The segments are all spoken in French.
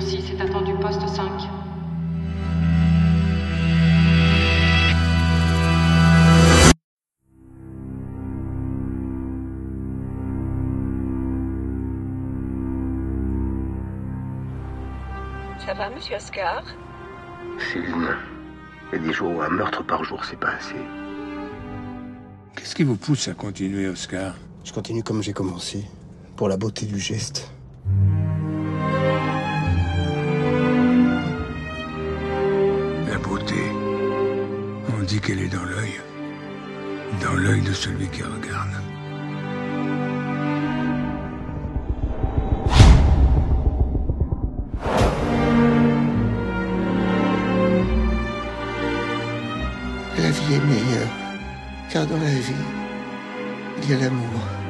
6 est attendu poste 5. Ça va, monsieur Oscar? Céline, il y a des jours où un meurtre par jour, c'est pas assez. Qu'est-ce qui vous pousse à continuer, Oscar? Je continue comme j'ai commencé, pour la beauté du geste. La beauté, on dit qu'elle est dans l'œil de celui qui regarde. La vie est meilleure, car dans la vie, il y a l'amour.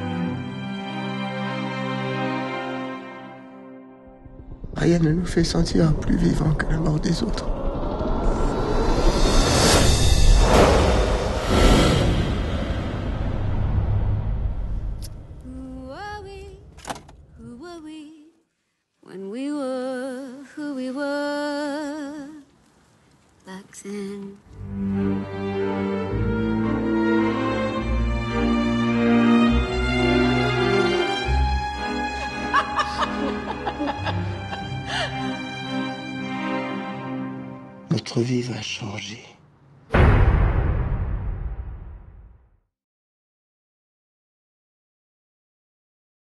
Rien ne nous fait sentir plus vivants que la mort des autres. Who were we when we were who we were back then? Notre vie va changer.